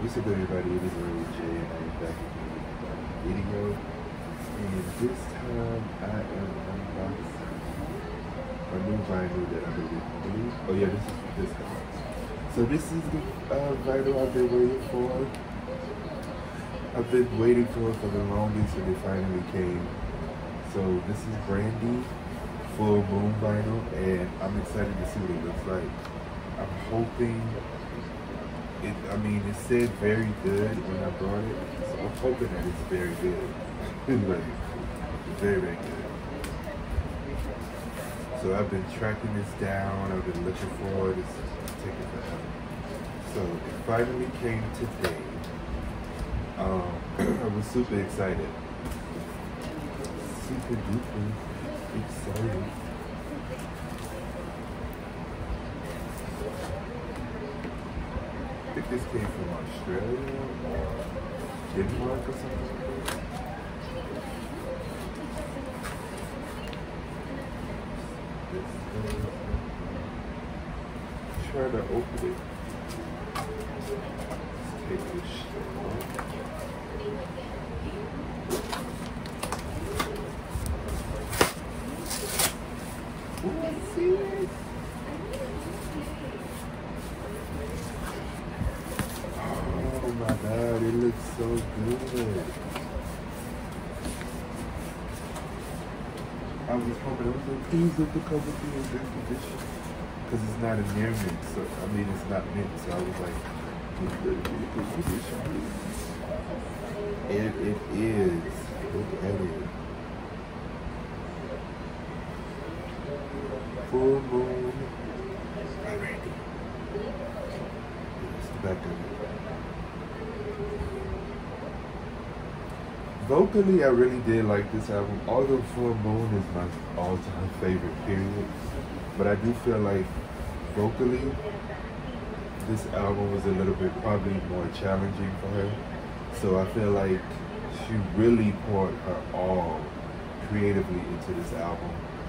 What's up everybody, it is Earl J and I am back with another video. And this time I am unboxing a new vinyl that I've been waiting for. Oh yeah, this is this one. So this is the vinyl I've been waiting for. I've been waiting for it for the longest and it finally came. So this is Brandy Full Moon vinyl and I'm excited to see what it looks like. I'm hoping it said very good when I brought it, so I'm hoping that it's very good. Like, very, very good. So I've been tracking this down, I've been looking for it, it's taking forever. So it finally came today. I was super excited. Super duper excited. I think this came from Australia or Denmark or something like that. Try to open it. Let's take this shit off. Ooh, see it? Oh my god, it looks so good. I was hoping, I was like, please let the cover be in good condition. Because it's not a near mint, so it's not mint, so I was like, please let it be in good condition, please. And it is. Look at it. Full moon. Alrighty. That's the back of it. Vocally, I really did like this album, although Full Moon is my all-time favorite, period. But I do feel like vocally, this album was a little bit probably more challenging for her. So I feel like she really poured her all creatively into this album.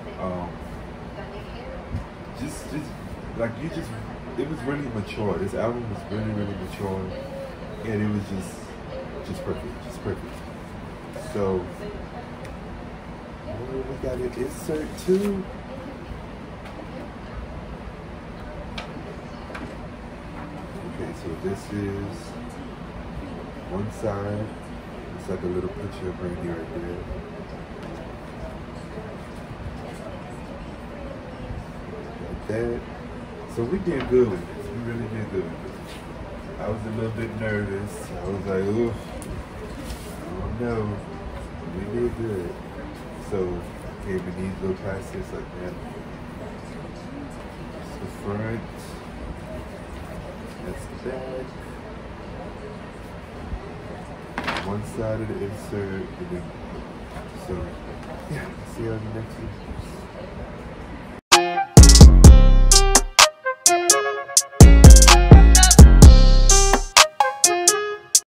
It was really mature. This album was really, really mature, and it was just perfect. So, we got an insert too. Okay, so this is one side. It's like a little picture of Brandy right there. Like that. So we did good with this. We really did good with this. I was a little bit nervous. I was like, oof, I don't know. We did good. So came in these little plastics like that. That's the front. That's the back. One side of the insert. And then, so yeah, see you on the next one.